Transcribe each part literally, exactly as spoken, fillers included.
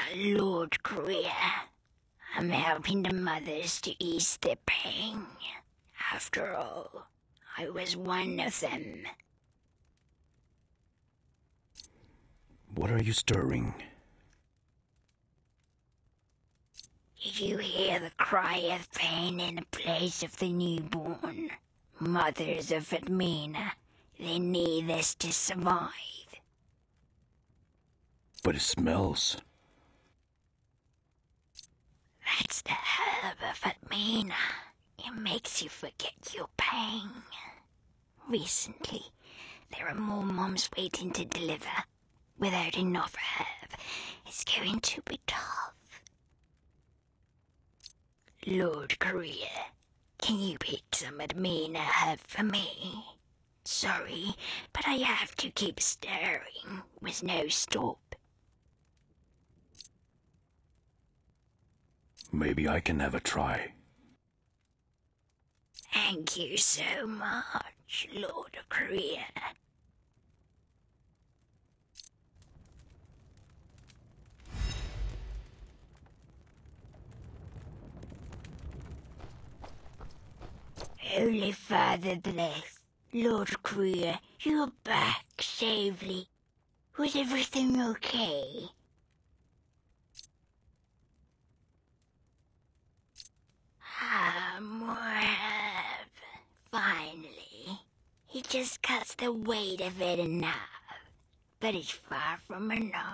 Lord Korea. I'm helping the mothers to ease their pain. After all, I was one of them. What are you stirring? Did you hear the cry of pain in the place of the newborn? Mothers of Adamina, they need this to survive. But it smells. That's the herb of Adamina. It makes you forget your pain. Recently, there are more moms waiting to deliver. Without enough herb, it's going to be tough. Lord Korea, can you pick some Adamina herb for me? Sorry, but I have to keep stirring with no stop. Maybe I can have a try. Thank you so much, Lord Korea. Holy Father bless. Lord Korea, you're back safely. Was everything okay? Ah, more herb. Finally. He just cuts the weight of it enough. But it's far from enough.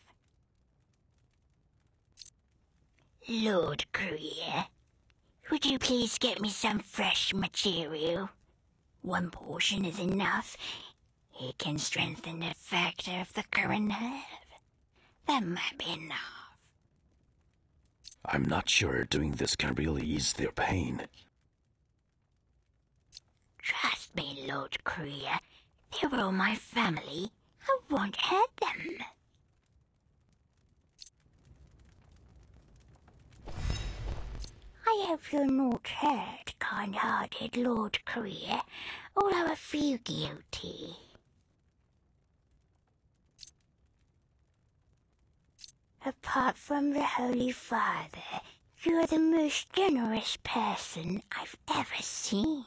Lord Korea, would you please get me some fresh material? One portion is enough. It can strengthen the effect of the current herb. That might be enough. I'm not sure doing this can really ease their pain. Trust me, Lord Korea. They're all my family. I won't hurt them. I hope you're not hurt, kind-hearted Lord Korea, although I feel guilty. Apart from the Holy Father, you're the most generous person I've ever seen.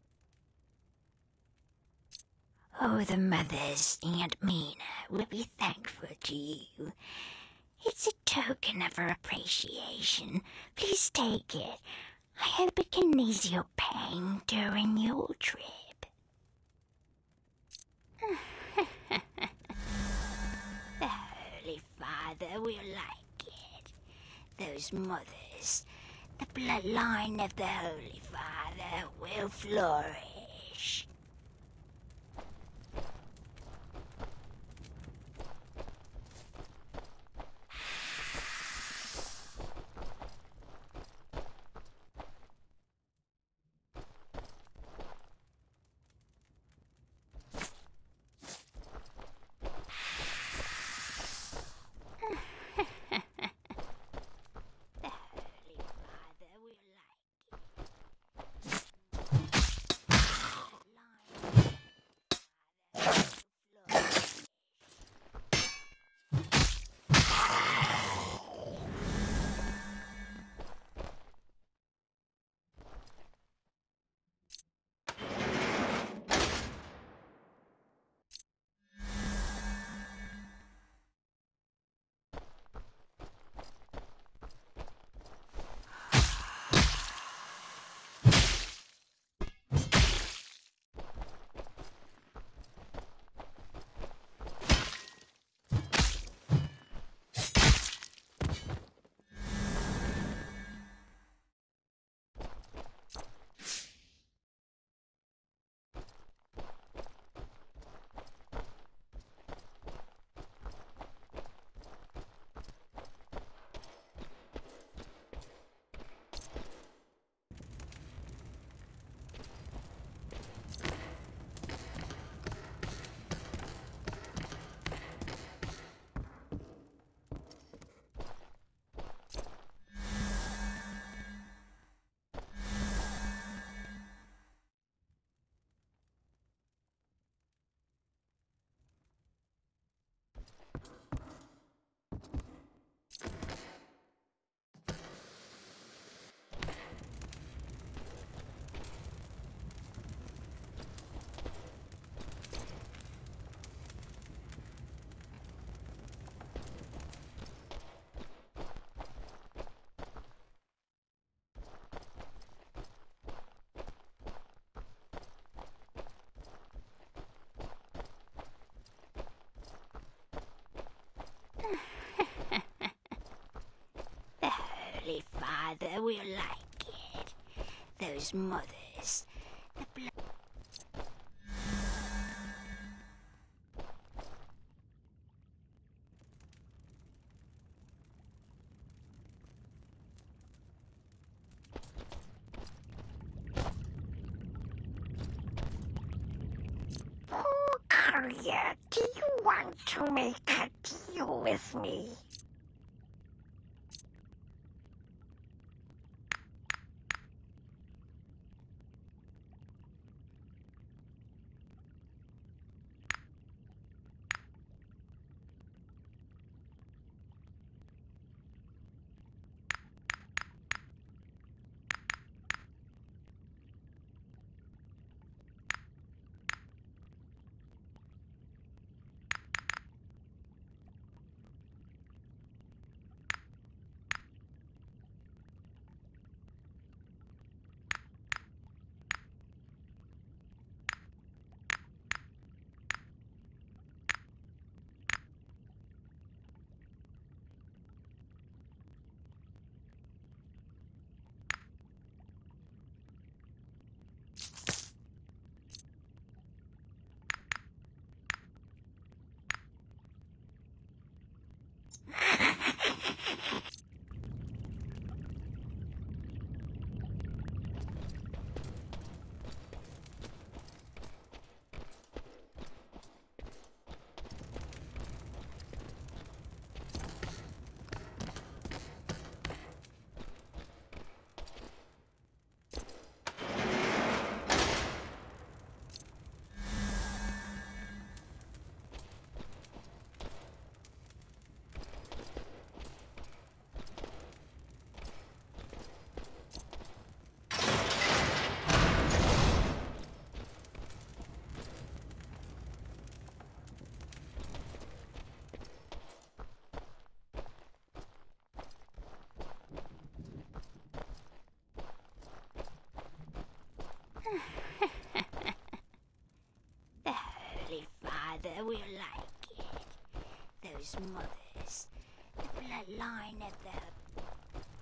Oh, the mothers and Mina will be thankful to you. It's a token of our appreciation. Please take it. I hope it can ease your pain during your trip. The Holy Father will like it. Those mothers, the bloodline of the Holy Father will flourish. Father will like it. Those mothers, the blood... Oh, Courier, do you want to make a deal with me? The Holy Father will like it. Those mothers, the bloodline of the...